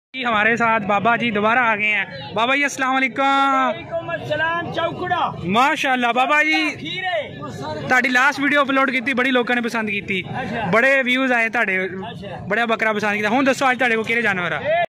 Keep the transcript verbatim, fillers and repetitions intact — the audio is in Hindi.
जी हमारे साथ बाबा जी दोबारा आ गए हैं। बाबा जी अस्सलाम वालेकुम। चौकड़ा माशाअल्लाह बाबा जी ताड़ी लास्ट वीडियो अपलोड की बड़ी लोगों ने पसंद की, बड़े व्यूज आए ताड़े, बड़ा बकरा पसंद किया। हुण दसो अज ताड़े को केड़े जानवर आ?